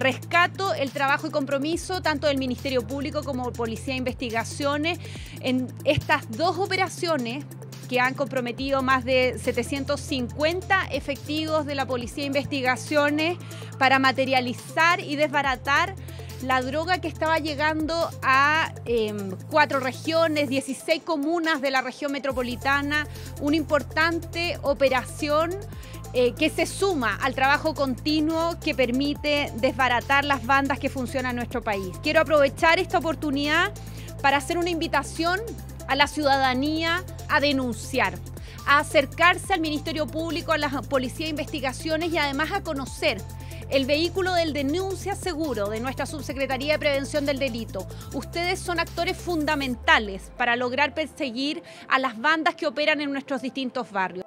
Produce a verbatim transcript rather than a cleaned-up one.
Rescato el trabajo y compromiso tanto del Ministerio Público como Policía de Investigaciones en estas dos operaciones que han comprometido más de setecientos cincuenta efectivos de la Policía de Investigaciones para materializar y desbaratar la droga que estaba llegando a eh, cuatro regiones, dieciséis comunas de la región metropolitana, una importante operación eh, que se suma al trabajo continuo que permite desbaratar las bandas que funcionan en nuestro país. Quiero aprovechar esta oportunidad para hacer una invitación a la ciudadanía a denunciar, a acercarse al Ministerio Público, a la Policía de Investigaciones y además a conocer el vehículo del Denuncia Seguro de nuestra Subsecretaría de Prevención del Delito. Ustedes son actores fundamentales para lograr perseguir a las bandas que operan en nuestros distintos barrios.